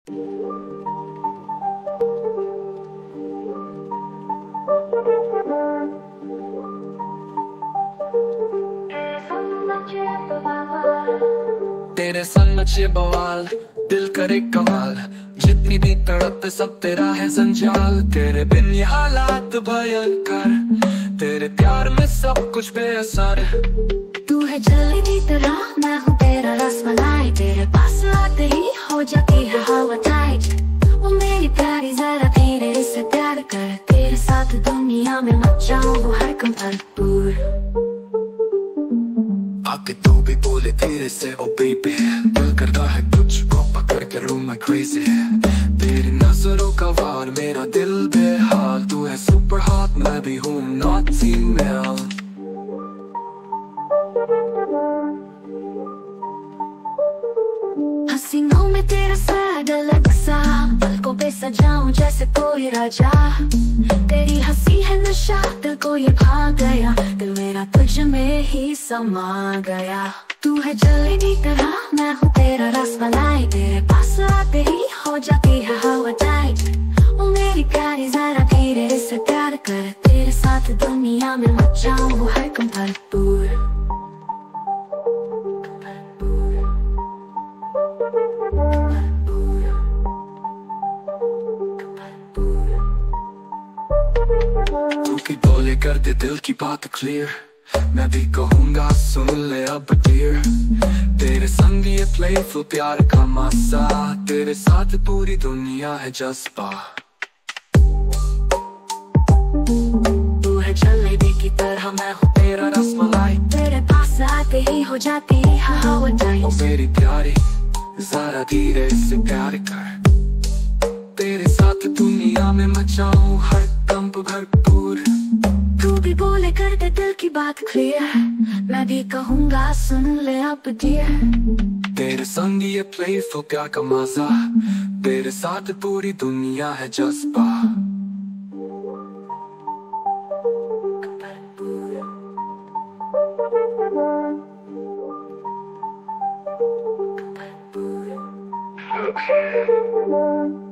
तेरे संग मचे बवाल, दिल करे कमाल। जितनी भी तड़प सब तेरा है जंजाल। तेरे बिन ये हालात भयंकर, तेरे प्यार में सब कुछ बेअसर। तू है जली की तरह, मैं हूँ तेरा रसमलाई। तेरे पास आते ही हो जाती है हवा टाइट। वो मेरी प्यारी जरा धीरे से प्यार कर। तेरे साथ दुनिया में मच जाऊं वो हर कम भरपूर। आके तू भी बोले धीरे से ओ बेबी, दिल करता है तुझको पकड़ के रूम में क्रेजी। तेरी नजरों का वार मेरा दिल बेहाल। तू है सुपर हॉट, मैं भी हूँ नॉट फीमेल। हसीनों में तेरा स्वाद अलग सा, पलकों पे सजाऊं जैसे कोई राजा। तेरी हंसी है नशा, दिल को ये भा गया। दिल मेरा तुझ में ही समा गया। तू है जली की तरह, मैं हूँ तेरा रसमलाई। तेरे पास आते ही हो जाती है हवा टाइट। ओ मेरी प्यारी जरा धीरे से प्यार कर। तेरे साथ दुनिया में मच जाऊं वो हर कम भरपूर। तू की बोले कर दे दिल की बात क्लियर, मैं भी कहूँगा सुन ले अब डियर। तेरे संग ये प्लेफुल प्यार का मजा। तेरे साथ पूरी दुनिया है जज्बा। तू है जलेबी की तरह, मैं हूँ तेरा रसमलाई। तेरे पास आते ही हो जाती है हवा टाइट। ओ मेरी प्यारी जरा धीरे से प्यार कर। तेरे साथ दुनिया में मचाऊं हर दम भरपूर। तू भी बोले कर दे दिल की बात क्लियर, मैं भी कहूँगा सुन ले अब डियर। तेरे संग ये प्लेफुल प्यार का मजा। तेरे साथ पूरी दुनिया है जज्बा। Okay.